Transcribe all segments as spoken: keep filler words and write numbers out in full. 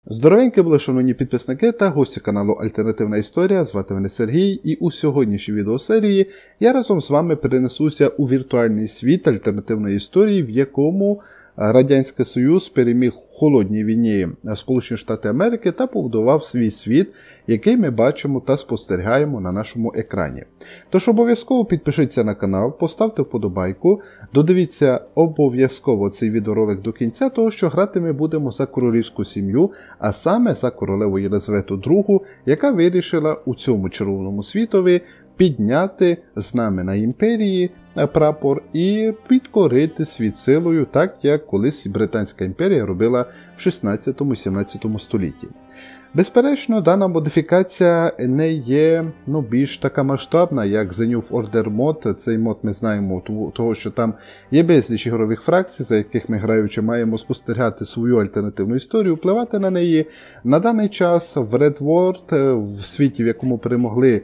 Здоровенькі були, шановні підписники та гості каналу Альтернативна Історія, звати мене Сергій, і у сьогоднішній відеосерії я разом з вами перенесуся у віртуальний світ альтернативної історії, в якому Радянський Союз переміг в холодній війні Сполучені Штати Америки та побудував свій світ, який ми бачимо та спостерігаємо на нашому екрані. Тож обов'язково підпишіться на канал, поставте вподобайку, додивіться обов'язково цей відеоролик до кінця, того що грати ми будемо за королівську сім'ю, а саме за королеву Єлизавету другу, яка вирішила у цьому червоному світові підняти знамена імперії, прапор і підкорити світ силою, так як колись Британська імперія робила в шістнадцятому-сімнадцятому столітті. Безперечно, дана модифікація не є ну, більш така масштабна, як The New Order мод. Цей мод ми знаємо, того, що там є безліч ігрових фракцій, за яких ми граючи маємо спостерігати свою альтернативну історію, впливати на неї. На даний час в Red World, в світі, в якому перемогли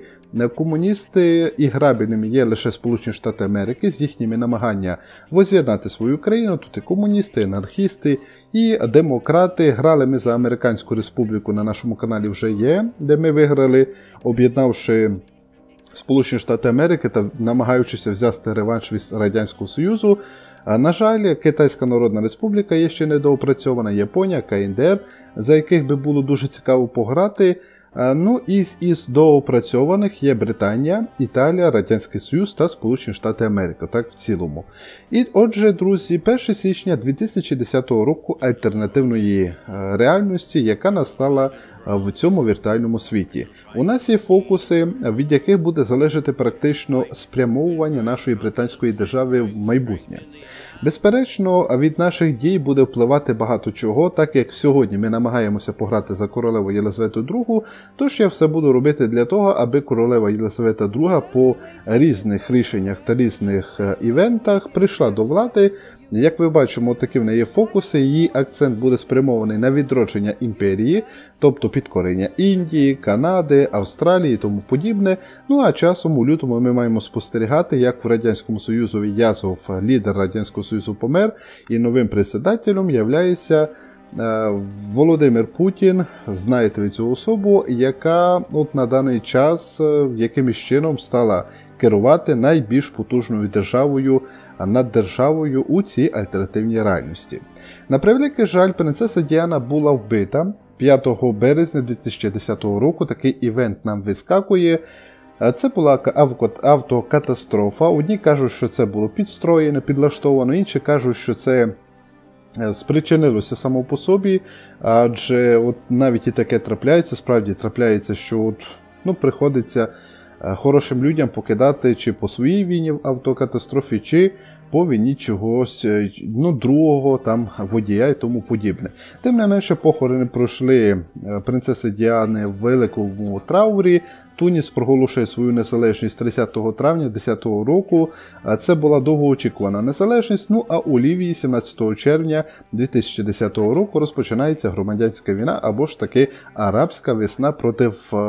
комуністи, і грабельними є лише Сполучені Штати Америки з їхніми намаганнями воз'єднати свою країну. Тут і комуністи, анархісти, і демократи. Грали ми за Американську Республіку, на нашому каналі вже є, де ми виграли, об'єднавши Сполучені Штати Америки та намагаючися взяти реванш від Радянського Союзу. На жаль, Китайська Народна Республіка є ще недоопрацьована, Японія, ка ен де ер, за яких би було дуже цікаво пограти. Ну, із, із доопрацьованих є Британія, Італія, Радянський Союз та Сполучені Штати Америки, так в цілому. І отже, друзі, першого січня дві тисячі десятого року альтернативної реальності, яка настала в цьому віртуальному світі. У нас є фокуси, від яких буде залежати практично спрямовування нашої британської держави в майбутнє. Безперечно, від наших дій буде впливати багато чого, так як сьогодні ми намагаємося пограти за королеву Єлизавету другу, тож я все буду робити для того, аби королева Єлизавета друга по різних рішеннях та різних івентах прийшла до влади. Як ви бачимо, такі в неї є фокуси, її акцент буде спрямований на відродження імперії, тобто підкорення Індії, Канади, Австралії і тому подібне. Ну а часом у лютому ми маємо спостерігати, як в Радянському Союзі Язов, лідер Радянського Союзу, помер, і новим председателем являється Володимир Путін. Знаєте ви цю особу, яка от на даний час якимось чином стала керувати найбільш потужною державою над державою у цій альтернативній реальності. На превеликий жаль, принцеса Діана була вбита п'ятого березня дві тисячі десятого року. Такий івент нам вискакує. Це була автокатастрофа. Одні кажуть, що це було підстроєно, підлаштовано, інші кажуть, що це спричинилося само по собі, адже от навіть і таке трапляється, справді трапляється, що от, ну, приходиться хорошим людям покидати чи по своїй війні в автокатастрофі, чи по війні чогось, ну, другого там водія і тому подібне. Тим не менше, похорони пройшли принцеси Діани в великому траурі. Туніс проголошує свою незалежність тридцятого травня дві тисячі десятого року. Це була довгоочікувана незалежність. Ну а у Лівії сімнадцятого червня дві тисячі десятого року розпочинається громадянська війна, або ж таки арабська весна проти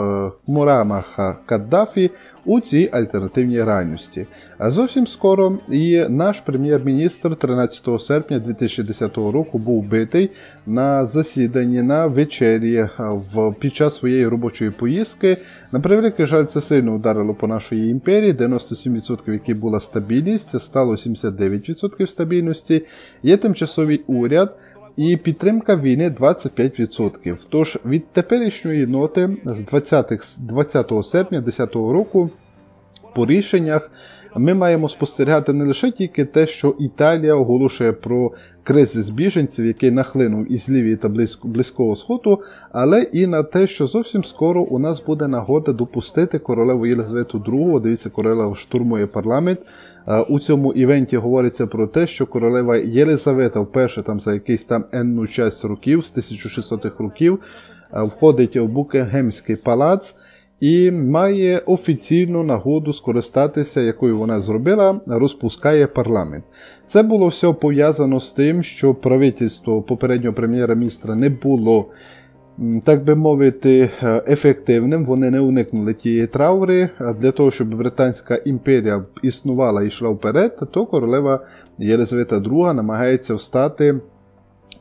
Муаммара Каддафі у цій альтернативній реальності. Зовсім скоро і наш прем'єр-міністр тринадцятого серпня дві тисячі десятого року був вбитий на засіданні, на вечері в, під час своєї робочої поїздки. На превеликий жаль, це сильно ударило по нашій імперії. дев'яносто сім відсотків, які була стабільність, це стало сімдесят дев'ять відсотків стабільності. Є тимчасовий уряд і підтримка війни двадцять п'ять відсотків. Тож від теперішньої ноти з двадцятого серпня дві тисячі десятого року по рішеннях ми маємо спостерігати не лише тільки те, що Італія оголошує про кризис біженців, який нахлинув із Лівії та Близького Сходу, але і на те, що зовсім скоро у нас буде нагода допустити королеву Єлизавету другу. Дивіться, королева штурмує парламент. У цьому івенті говориться про те, що королева Єлизавета вперше там за якийсь там енну час років, з тисяча шістсотих років, входить у Букінгемський палац і має офіційну нагоду скористатися, якою вона зробила, розпускає парламент. Це було все пов'язано з тим, що правительство попереднього прем'єра-міністра не було, так би мовити, ефективним. Вони не уникнули тієї траури. Для того, щоб Британська імперія існувала і йшла вперед, то королева Єлизавета друга намагається встати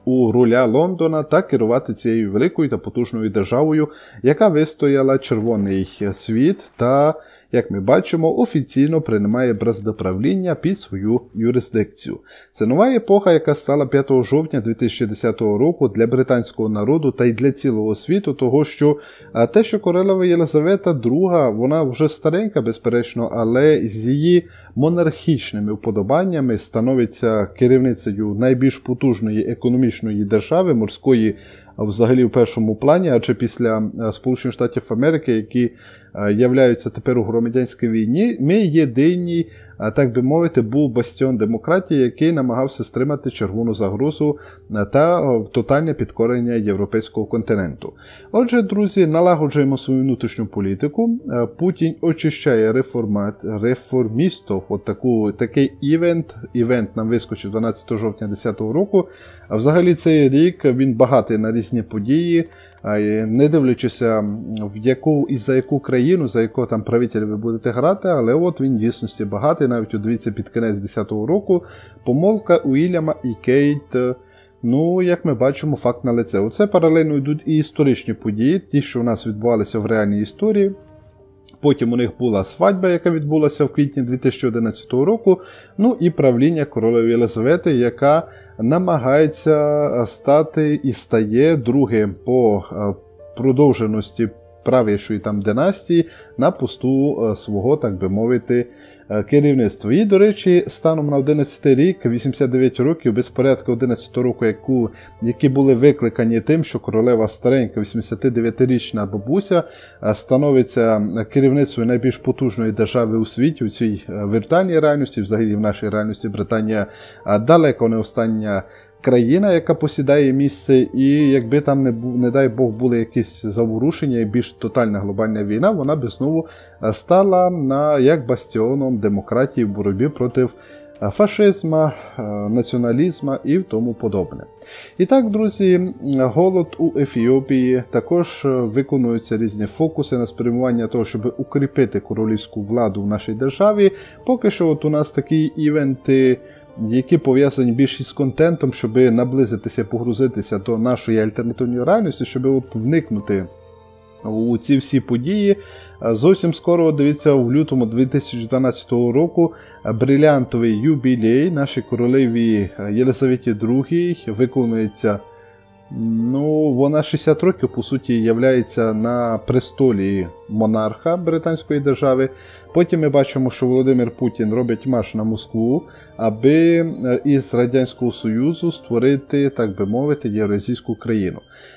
у руля Лондона та керувати цією великою та потужною державою, яка вистояла червоний світ та, як ми бачимо, офіційно приймає браздоправління під свою юрисдикцію. Це нова епоха, яка стала п'ятого жовтня дві тисячі десятого року для британського народу та й для цілого світу, того що те, що королева Єлизавета друга, вона вже старенька, безперечно, але з її монархічними вподобаннями становиться керівницею найбільш потужної економічної держави, морської взагалі в першому плані, адже після Сполучених Штатів Америки, які являються тепер у громадянській війні, ми єдині, так би мовити, був бастіон демократії, який намагався стримати червону загрозу та тотальне підкорення європейського континенту. Отже, друзі, налагоджуємо свою внутрішню політику. Путін очищає реформат, реформістів. От таку, такий івент, івент нам вискочив дванадцятого жовтня дві тисячі десятого року. А взагалі цей рік він багатий на різні події, не дивлячися в яку і за яку країну, за якого там правителя ви будете грати, але от він в дійсності багатий, навіть дивіться під кінець десятого року, помолвка Уільяма і Кейт, ну, як ми бачимо, факт на лице. Оце паралельно йдуть і історичні події, ті, що у нас відбувалися в реальній історії. Потім у них була свадьба, яка відбулася в квітні дві тисячі одинадцятого року, ну і правління королеви Єлизавети, яка намагається стати і стає другим по продовженості правішої там династії на посту свого, так би мовити, керівництва. І, до речі, станом на одинадцятий рік, вісімдесят дев'ять років, безпорядки одинадцятого року, яку, які були викликані тим, що королева старенька, вісімдесятидев'ятирічна бабуся, становиться керівницею найбільш потужної держави у світі, у цій віртуальній реальності, взагалі в нашій реальності Британія далеко не остання країна, яка посідає місце, і якби там, не, не дай Бог, були якісь заворушення і більш тотальна глобальна війна, вона би знову стала на, як бастіоном демократії в боротьбі проти фашизму, націоналізму і тому подобне. І так, друзі, голод у Ефіопії, також виконуються різні фокуси на спрямування того, щоб укріпити королівську владу в нашій державі. Поки що от у нас такі івенти, які пов'язані більш із контентом, щоб наблизитися, погрузитися до нашої альтернативної реальності, щоб от вникнути у ці всі події. Зовсім скоро, дивіться, в лютому дві тисячі дванадцятого року брилянтовий юбілей нашій королеві Єлизаветі другій виконується. Ну, вона шістдесят років, по суті, являється на престолі монарха британської держави. Потім ми бачимо, що Володимир Путін робить марш на Москву, аби із Радянського Союзу створити, так би мовити, євразійську країну.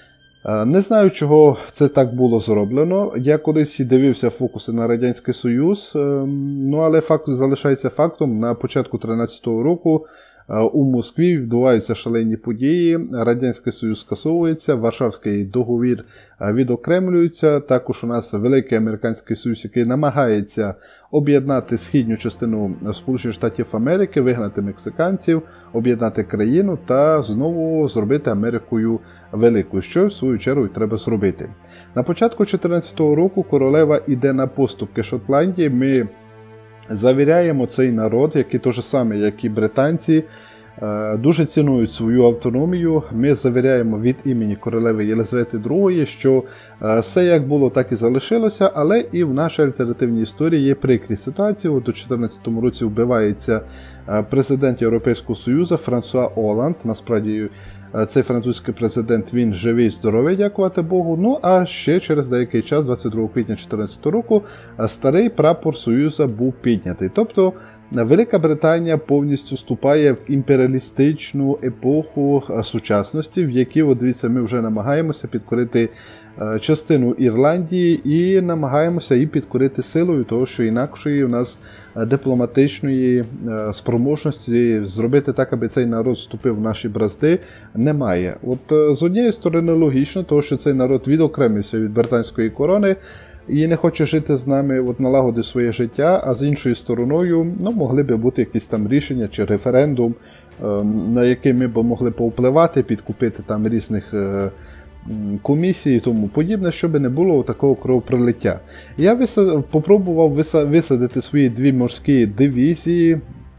Не знаю, чого це так було зроблено. Я колись дивився фокуси на Радянський Союз, ну, але факт залишається фактом. На початку тринадцятого року у Москві відбуваються шалені події, Радянський Союз скасовується, Варшавський договір відокремлюється, також у нас Великий Американський Союз, який намагається об'єднати східню частину Сполучених Штатів Америки, вигнати мексиканців, об'єднати країну та знову зробити Америкою великою, що в свою чергу треба зробити. На початку дві тисячі чотирнадцятого року королева йде на поступки Шотландії, ми завіряємо цей народ, який той же самий, як і британці, дуже цінують свою автономію. Ми завіряємо від імені королеви Єлизавети другої, що все як було, так і залишилося, але і в нашій альтернативній історії є прикрі ситуації. От у дві тисячі чотирнадцятому році вбивається президент Європейського Союзу Франсуа Оланд. Насправді, цей французький президент, він живий, здоровий, дякувати Богу. Ну, а ще через деякий час, двадцять другого квітня дві тисячі чотирнадцятого року, старий прапор Союзу був піднятий. Тобто, Велика Британія повністю вступає в імперіалістичну епоху сучасності, в якій, от дивіться, ми вже намагаємося підкорити частину Ірландії і намагаємося її підкорити силою, того, що інакшої у нас дипломатичної спроможності зробити так, аби цей народ вступив в наші бразди, немає. От з однієї сторони логічно, того, що цей народ відокремився від британської корони і не хоче жити з нами, от налагодити своє життя, а з іншою стороною, ну, могли б бути якісь там рішення чи референдум, на який ми б могли повпливати, підкупити там різних комісії і тому подібне, щоб не було такого кровопролиття. Я висад... попробував висадити свої дві морські дивізії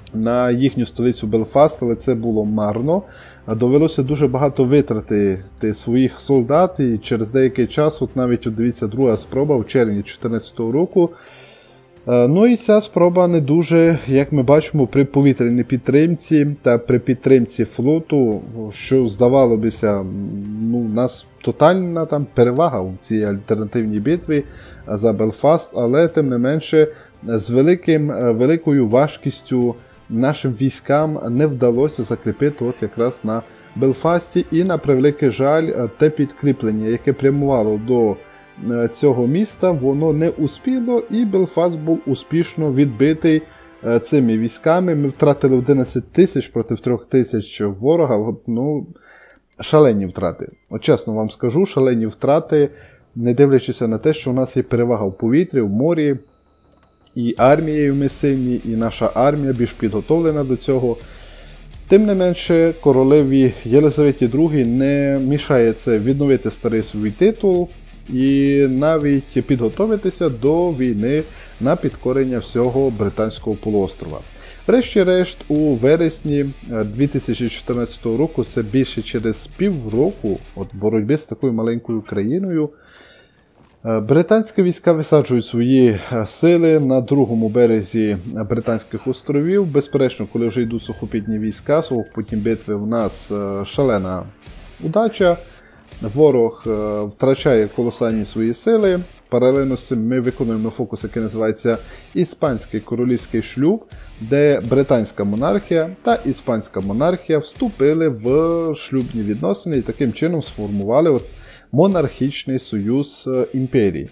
на їхню столицю Белфаст, але це було марно. Довелося дуже багато витратити своїх солдат, і через деякий час, от навіть, от дивіться, друга спроба в червні дві тисячі чотирнадцятого року. Ну і ця спроба не дуже, як ми бачимо, при повітряній підтримці та при підтримці флоту, що здавалося б, ну, у нас тотальна там перевага у цій альтернативній битві за Белфаст, але тим не менше з великим, великою важкістю нашим військам не вдалося закріпити от якраз на Белфасті, і на превеликий жаль, те підкріплення, яке прямувало до цього міста, воно не успіло, і Белфаст був успішно відбитий цими військами. Ми втратили одинадцять тисяч проти трьох тисяч ворога. От, ну, шалені втрати. От чесно вам скажу, шалені втрати, не дивлячись на те, що у нас є перевага в повітрі, в морі, і армією ми сильні, і наша армія більш підготовлена до цього. Тим не менше, королеві Єлизаветі другій не мішає це відновити старий свій титул і навіть підготуватися до війни на підкорення всього Британського полуострова. Врешті-решт, у вересні дві тисячі чотирнадцятого року, це більше через півроку от боротьби з такою маленькою країною, британські війська висаджують свої сили на другому березі Британських островів. Безперечно, коли вже йдуть сухопутні війська, сухопутні битви, у нас шалена удача. Ворог втрачає колосальні свої сили. Паралельно з цим ми виконуємо фокус, який називається «Іспанський королівський шлюб», де британська монархія та іспанська монархія вступили в шлюбні відносини і таким чином сформували от монархічний союз імперії.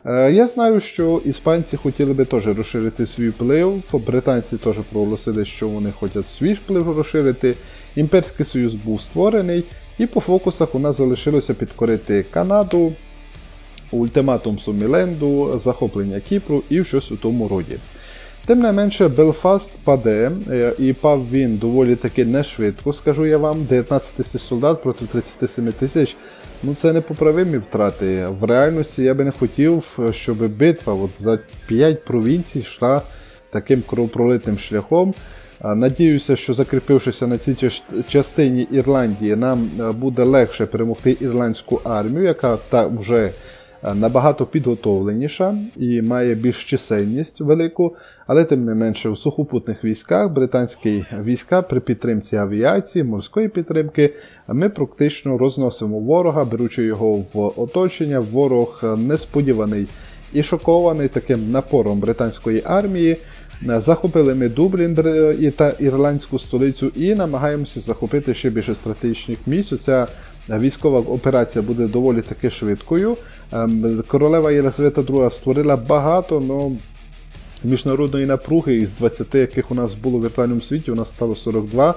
Я знаю, що іспанці хотіли би теж розширити свій вплив, британці теж проголосили, що вони хочуть свій вплив розширити. Імперський союз був створений, і по фокусах у нас залишилося підкорити Канаду, ультиматум Соміленду, захоплення Кіпру і щось у тому роді. Тим не менше, Белфаст паде, і пав він доволі таки не швидко, скажу я вам, дев'ятнадцять тисяч солдат проти тридцять сім тисяч, ну це непоправимі втрати. В реальності я би не хотів, щоб битва от за п'ять провінцій йшла таким кровопролитним шляхом. Надіюся, що закріпившися на цій частині Ірландії, нам буде легше перемогти ірландську армію, яка та вже набагато підготовленіша і має більш чисельність велику, але тим не менше у сухопутних військах, британські війська при підтримці авіації, морської підтримки, ми практично розносимо ворога, беручи його в оточення. Ворог несподіваний і шокований таким напором британської армії. Захопили ми Дублін та ірландську столицю і намагаємося захопити ще більше стратегічних місць. Ця військова операція буде доволі таки швидкою. Королева Єлизавета друга створила багато, но міжнародної напруги, із двадцяти, яких у нас було в віртуальному світі, у нас стало сорок два.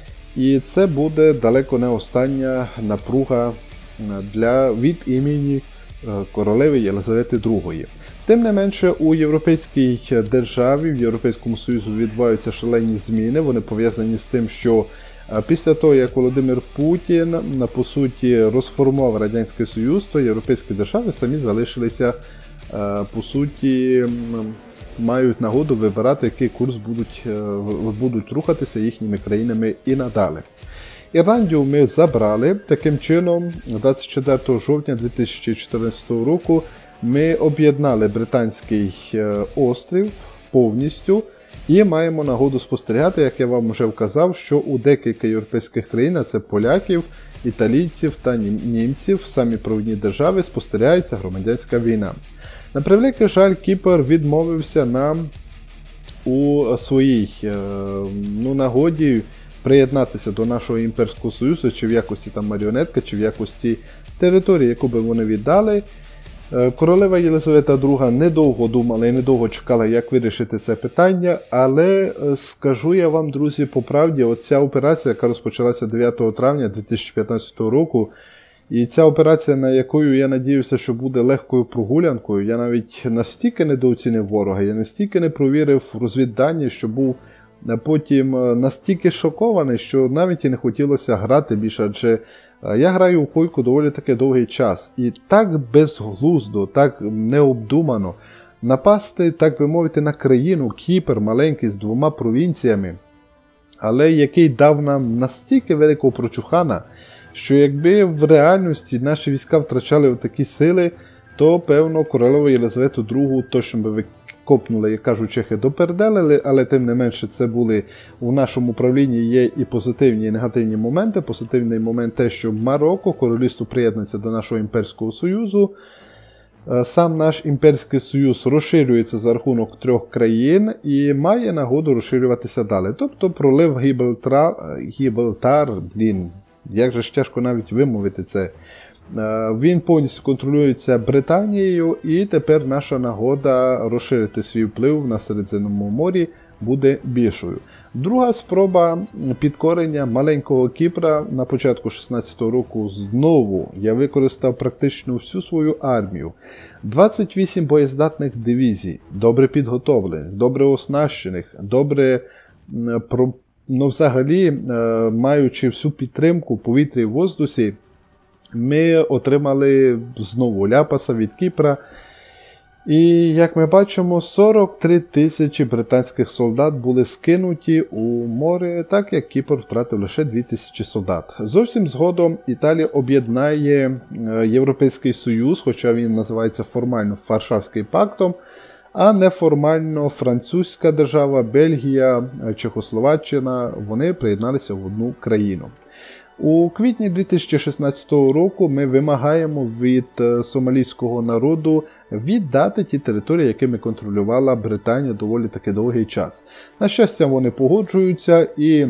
І це буде далеко не остання напруга для, від імені королеви Єлизавети другої. Тим не менше, у європейській державі, в Європейському Союзі відбуваються шалені зміни. Вони пов'язані з тим, що після того, як Володимир Путін, по суті, розформував Радянський Союз, то європейські держави самі залишилися, по суті, мають нагоду вибирати, який курс будуть, будуть рухатися їхніми країнами і надалі. Ірландію ми забрали. Таким чином, двадцять четвертого жовтня дві тисячі чотирнадцятого року ми об'єднали Британський острів повністю і маємо нагоду спостерігати, як я вам вже вказав, що у декілька європейських країн, а це поляків, італійців та німців, самі провідні держави, спостерігається громадянська війна. На превеликий жаль, Кіпр відмовився нам у своїй ну, нагоді приєднатися до нашого імперського союзу, чи в якості там маріонетка, чи в якості території, яку би вони віддали. Королева Єлизавета друга недовго думала і недовго чекала, як вирішити це питання, але скажу я вам, друзі, по правді, оця операція, яка розпочалася дев'ятого травня дві тисячі п'ятнадцятого року, і ця операція, на якою я надіюся, що буде легкою прогулянкою, я навіть настільки недооцінив ворога, я настільки не провірив розвіддані, що був потім настільки шокований, що навіть і не хотілося грати більше, адже я граю у койку доволі таки довгий час. І так безглуздо, так необдумано напасти, так би мовити, на країну Кіпр, маленький, з двома провінціями, але який дав нам настільки великого прочухана, що якби в реальності наші війська втрачали такі сили, то, певно, королеву Єлизавету другу точно би викопнули, як кажуть чехи, доперделили, але тим не менше це були у нашому правлінні є і позитивні, і негативні моменти. Позитивний момент те, що Марокко, королівство приєднується до нашого імперського союзу. Сам наш імперський союз розширюється за рахунок трьох країн і має нагоду розширюватися далі. Тобто пролив Гібралтар, Гібралтар, блін, як же ж тяжко навіть вимовити це, він повністю контролюється Британією, і тепер наша нагода розширити свій вплив на Середземному морі буде більшою. Друга спроба підкорення маленького Кіпра на початку шістнадцятого року знову я використав практично всю свою армію. двадцять вісім боєздатних дивізій, добре підготовлених, добре оснащених, добре, ну взагалі, маючи всю підтримку в повітрі і в воздусі, ми отримали знову ляпаса від Кіпра. І, як ми бачимо, сорок три тисячі британських солдат були скинуті у море, так як Кіпр втратив лише дві тисячі солдат. Зовсім згодом Італія об'єднає Європейський Союз, хоча він називається формально Варшавським пактом, а неформально французька держава, Бельгія, Чехословаччина, вони приєдналися в одну країну. У квітні дві тисячі шістнадцятого року ми вимагаємо від сомалійського народу віддати ті території, якими контролювала Британія доволі таки довгий час. На щастя, вони погоджуються і,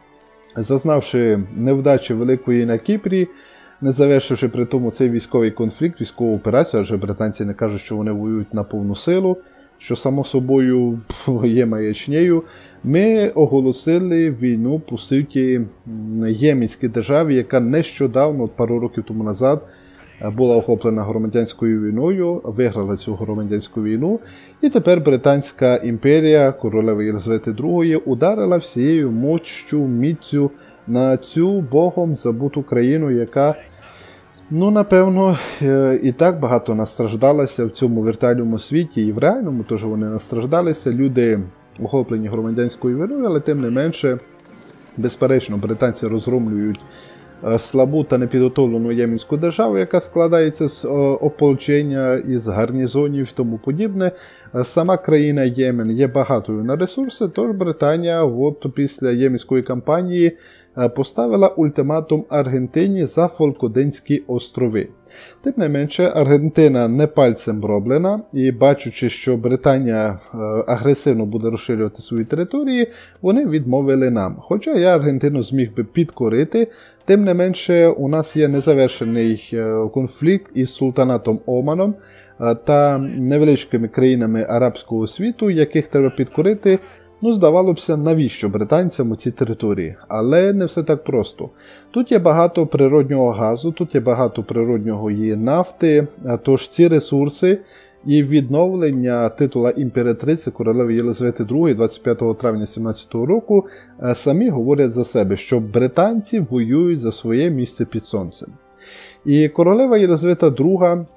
зазнавши невдачі великої на Кіпрі, не завершивши при тому цей військовий конфлікт, військову операцію, адже британці не кажуть, що вони воюють на повну силу, що само собою є маячнею, ми оголосили війну, по суті, єменській державі, яка нещодавно, пару років тому назад, була охоплена громадянською війною, виграла цю громадянську війну, і тепер Британська імперія, королева Єлизавети другої, ударила всією мощчю, міцю на цю богом забуту країну, яка, ну, напевно, і так багато настраждалася в цьому віртуальному світі, і в реальному теж вони настраждалися. Люди охоплені громадянською війною, але тим не менше, безперечно, британці розгромлюють слабу та непідготовлену єменську державу, яка складається з ополчення, із гарнізонів і тому подібне. Сама країна Ємен є багатою на ресурси, тож Британія от після єменської кампанії поставила ультиматум Аргентині за Фолклендські острови. Тим не менше, Аргентина не пальцем роблена, і бачучи, що Британія агресивно буде розширювати свої території, вони відмовили нам. Хоча я Аргентину зміг би підкорити, тим не менше, у нас є незавершений конфлікт із султанатом Оманом та невеличкими країнами арабського світу, яких треба підкорити. Ну, здавалося б, навіщо британцям у ці території? Але не все так просто. Тут є багато природнього газу, тут є багато природньої нафти, тож ці ресурси і відновлення титула імператриці королеви Єлизавети другої двадцять п'ятого травня сімнадцятого року самі говорять за себе, що британці воюють за своє місце під сонцем. І королева Єлизавета друга,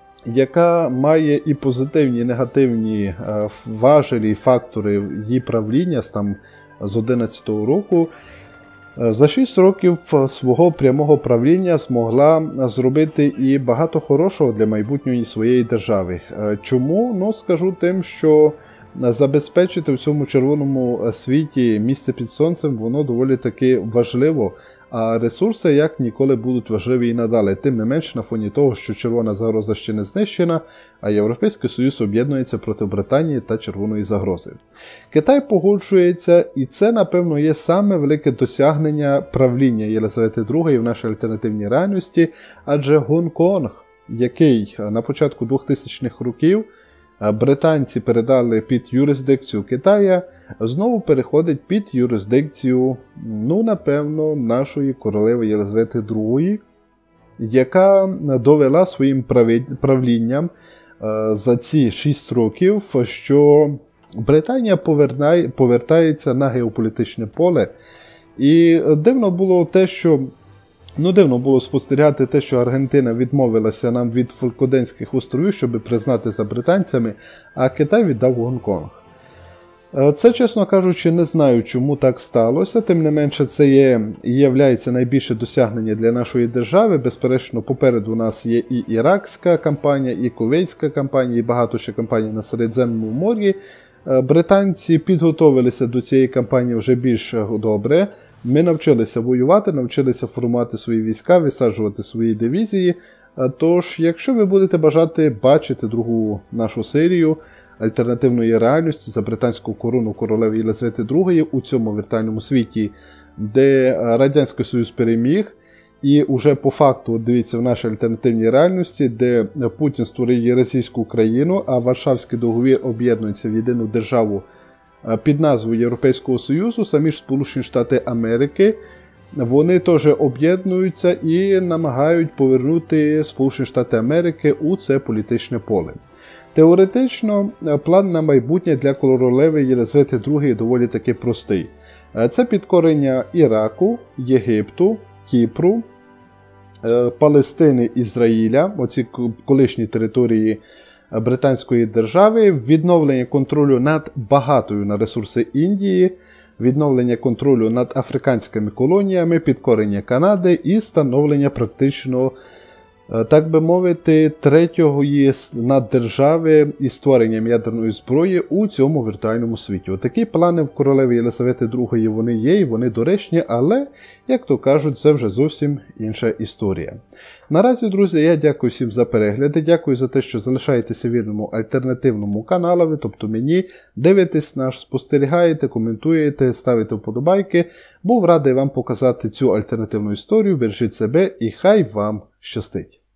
яка має і позитивні, і негативні важелі, фактори її правління там, з одинадцятого року, за шість років свого прямого правління змогла зробити і багато хорошого для майбутньої своєї держави. Чому? Ну, скажу тим, що забезпечити в цьому червоному світі місце під сонцем, воно доволі таки важливо, а ресурси як ніколи будуть важливі і надалі. Тим не менш, на фоні того, що червона загроза ще не знищена, а Європейський Союз об'єднується проти Британії та червоної загрози. Китай погоджується, і це, напевно, є саме велике досягнення правління Єлизавети другої в нашій альтернативній реальності, адже Гонконг, який на початку двохтисячних років британці передали під юрисдикцію Китая, знову переходить під юрисдикцію, ну, напевно, нашої королеви Єлизавети другої, яка довела своїм правлінням за ці шість років, що Британія повертається на геополітичне поле. І дивно було те, що Ну, дивно було спостерігати те, що Аргентина відмовилася нам від Фолклендських островів, щоб признати за британцями, а Китай віддав Гонконг. Це, чесно кажучи, не знаю, чому так сталося, тим не менше це є і являється найбільше досягнення для нашої держави. Безперечно, попереду у нас є і іракська кампанія, і кувейтська кампанія, і багато ще кампаній на Середземному морі. Британці підготовилися до цієї кампанії вже більш добре. Ми навчилися воювати, навчилися формувати свої війська, висаджувати свої дивізії. Тож, якщо ви будете бажати бачити другу нашу серію альтернативної реальності за британську корону королеви Єлизавети другої у цьому віртуальному світі, де Радянський Союз переміг, і уже по факту, от дивіться, в нашій альтернативній реальності, де Путін створив російську країну, а Варшавський договір об'єднується в єдину державу під назвою Європейського Союзу, самі ж Сполучені Штати Америки, вони теж об'єднуються і намагають повернути Сполучені Штати Америки у це політичне поле. Теоретично, план на майбутнє для королеви Єлизавети другої доволі таки простий. Це підкорення Іраку, Єгипту, Кіпру, Палестини, Ізраїля, оці колишні території британської держави, відновлення контролю над багатою на ресурси Індії, відновлення контролю над африканськими колоніями, підкорення Канади і становлення практично, так би мовити, третьої наддержави із створенням ядерної зброї у цьому віртуальному світі. Отакі плани в королеви Єлизавети другої вони є і вони доречні, але, як то кажуть, це вже зовсім інша історія. Наразі, друзі, я дякую всім за перегляди, дякую за те, що залишаєтеся вірному альтернативному каналові, тобто мені, дивитесь наш, спостерігаєте, коментуєте, ставите вподобайки. Був радий вам показати цю альтернативну історію, бережіть себе і хай вам щастить!